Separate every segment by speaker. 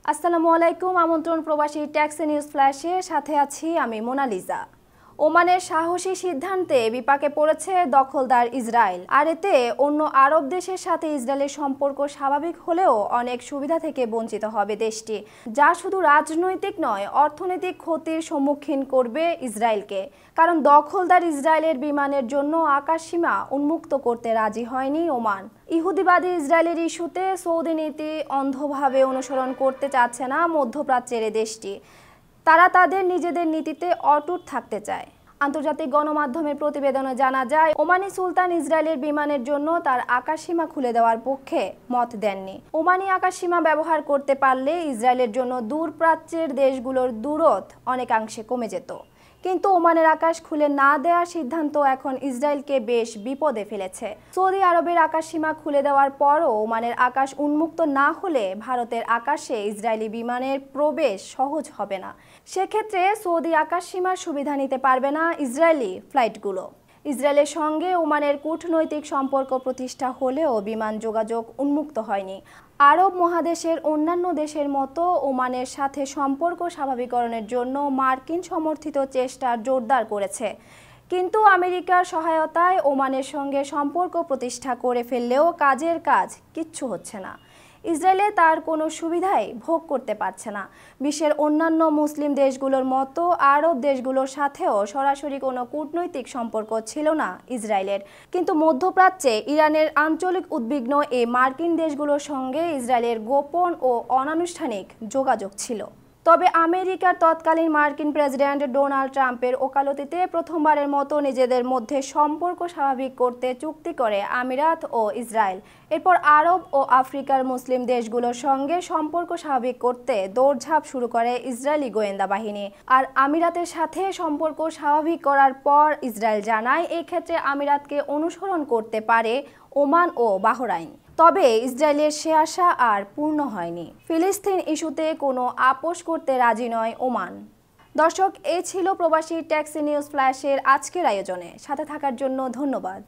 Speaker 1: আসসালামু আলাইকুম। আমন্ত্রণ প্রবাসী ট্যাক্সি নিউজ ফ্ল্যাশে, সাথে আছি আমি মোনালিজা। ওমানের সাহসী সিদ্ধান্তে বিপাকে পড়েছে দখলদার ইসরায়েল। আর এতে অন্য আরব দেশের সাথে ইসরায়েলের সম্পর্ক স্বাভাবিক হলেও অনেক সুবিধা থেকে বঞ্চিত হবে দেশটি, যা শুধু রাজনৈতিক নয়, অর্থনৈতিক ক্ষতির সম্মুখীন করবে ইসরায়েলকে। কারণ দখলদার ইসরায়েলের বিমানের জন্য আকাশসীমা উন্মুক্ত করতে রাজি হয়নি ওমান। ইহুদিবাদী ইসরায়েলের ইস্যুতে সৌদি নীতি অন্ধভাবে অনুসরণ করতে চাচ্ছে না মধ্যপ্রাচ্যের দেশটি। তারা তাদের নিজেদের নীতিতে অটুট থাকতে চায়। আন্তর্জাতিক গণমাধ্যমের প্রতিবেদনে জানা যায়, ওমানি সুলতান ইসরায়েলের বিমানের জন্য তার আকাশসীমা খুলে দেওয়ার পক্ষে মত দেননি। ওমানি আকাশসীমা ব্যবহার করতে পারলে ইসরায়েলের জন্য দূরপ্রাচ্যের দেশগুলোর দূরত্ব অনেকাংশে কমে যেত। কিন্তু ওমানের আকাশ খুলে না দেওয়ার সিদ্ধান্ত এখন ইসরায়েলকে বেশ বিপদে ফেলেছে। সৌদি আরবের আকাশসীমা খুলে দেওয়ার পরও ওমানের আকাশ উন্মুক্ত না হলে ভারতের আকাশে ইসরায়েলি বিমানের প্রবেশ সহজ হবে না। সেক্ষেত্রে সৌদি আকাশসীমার সুবিধা নিতে পারবে না ইসরায়েলি ফ্লাইটগুলো। ইসরায়েলের সঙ্গে ওমানের কূটনৈতিক সম্পর্ক প্রতিষ্ঠা হলেও বিমান যোগাযোগ উন্মুক্ত হয়নি। আরব মহাদেশের অন্যান্য দেশের মতো ওমানের সাথে সম্পর্ক স্বাভাবিকরণের জন্য মার্কিন সমর্থিত চেষ্টা জোরদার করেছে। কিন্তু আমেরিকার সহায়তায় ওমানের সঙ্গে সম্পর্ক প্রতিষ্ঠা করে ফেললেও কাজের কাজ কিচ্ছু হচ্ছে না। ইসরায়েলে তার কোনো সুবিধাই ভোগ করতে পারছে না। বিশ্বের অন্যান্য মুসলিম দেশগুলোর মতো আরব দেশগুলোর সাথেও সরাসরি কোনো কূটনৈতিক সম্পর্ক ছিল না ইসরায়েলের। কিন্তু মধ্যপ্রাচ্যে ইরানের আঞ্চলিক উদ্বিগ্ন এই মার্কিন দেশগুলোর সঙ্গে ইসরায়েলের গোপন ও অনানুষ্ঠানিক যোগাযোগ ছিল। তবে আমেরিকার তৎকালীন মার্কিন প্রেসিডেন্ট ডোনাল্ড ট্রাম্পের ওকালতিতে প্রথমবারের মতো নিজেদের মধ্যে সম্পর্ক স্বাভাবিক করতে চুক্তি করে আমিরাত ও ইসরায়েল। এরপর আরব ও আফ্রিকার মুসলিম দেশগুলোর সঙ্গে সম্পর্ক স্বাভাবিক করতে দৌড়ঝাঁপ শুরু করে ইসরায়েলি গোয়েন্দা বাহিনী। আর আমিরাতের সাথে সম্পর্ক স্বাভাবিক করার পর ইসরায়েল জানায়, এই ক্ষেত্রে আমিরাতকে অনুসরণ করতে পারে ওমান ও বাহরাইন। তবে ইসরায়েলের সে আশা আর পূর্ণ হয়নি। ফিলিস্তিন ইস্যুতে কোনো আপোষ করতে রাজি নয় ওমান। দর্শক, এই ছিল প্রবাসী ট্যাক্সি নিউজ ফ্ল্যাশের আজকের আয়োজনে। সাথে থাকার জন্য ধন্যবাদ।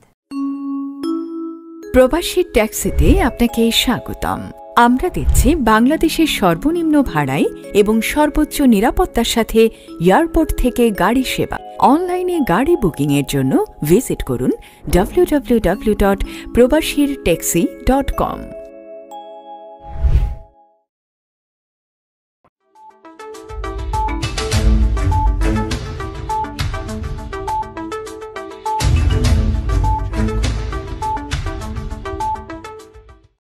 Speaker 2: প্রবাসী ট্যাক্সিতে আপনাকে স্বাগতম। আমরা দিচ্ছি বাংলাদেশের সর্বনিম্ন ভাড়ায় এবং সর্বোচ্চ নিরাপত্তার সাথে এয়ারপোর্ট থেকে গাড়ি সেবা। অনলাইনে গাড়ি বুকিংয়ের জন্য ভিজিট করুন www.probashirtaxi.com।